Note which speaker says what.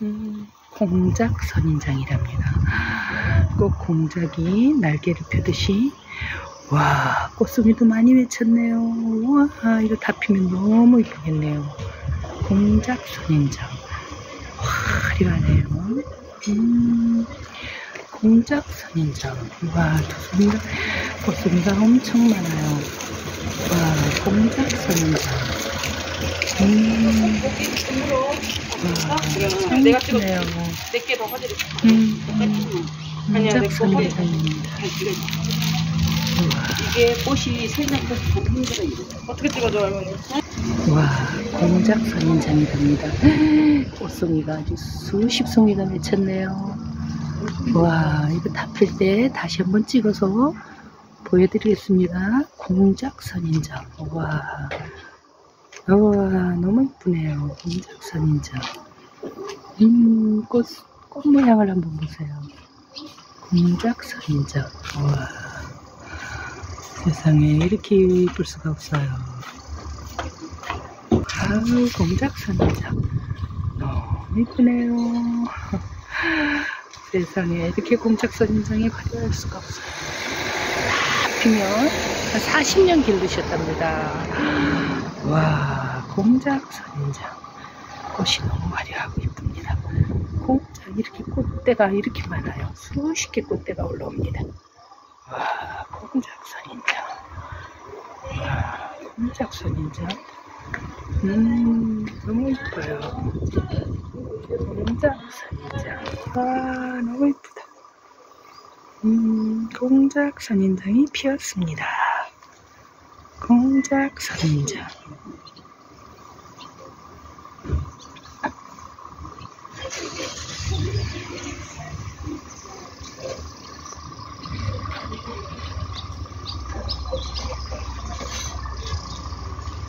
Speaker 1: 공작 선인장이랍니다. 꼭 공작이 날개를 펴듯이. 와, 꽃송이도 많이 맺혔네요. 와, 이거 다 피면 너무 이쁘겠네요. 공작 선인장. 화려하네요. 공작 선인장. 와, 좋습니다. 꽃송이가 엄청 많아요. 와, 공작 선인장. 와, 참 예쁘네요.
Speaker 2: 내게 더 화질이.
Speaker 1: 공작 선인장입니다.
Speaker 2: 이게 꽃이 생각보다 힘들어요. 어떻게 찍어줘, 할머니?
Speaker 1: 와, 공작 선인장이랍니다. 꽃송이가 아주 수십 송이가 맺혔네요. 와, 이거 다 필 때 다시 한번 찍어서 보여드리겠습니다. 공작 선인장. 와, 너무 이쁘네요. 공작 선인장. 꽃 모양을 한번 보세요. 공작 선인장. 와, 세상에 이렇게 이쁠 수가 없어요. 아우, 공작 선인장. 너무 이쁘네요. 세상에 이렇게 공작 선인장이 화려할 수가 없어요. 다 피면 한 40년 기르셨답니다. 와, 공작 선인장. 꽃이 너무 화려하고 이쁩니다. 공작, 이렇게 꽃대가 이렇게 많아요. 수십 개 꽃대가 올라옵니다. 와, 공작 선인장. 와, 공작 선인장. 너무 이뻐요. 공작 선인장. 와, 너무 이쁘다. 공작 선인장이 피었습니다. 공작 선인장.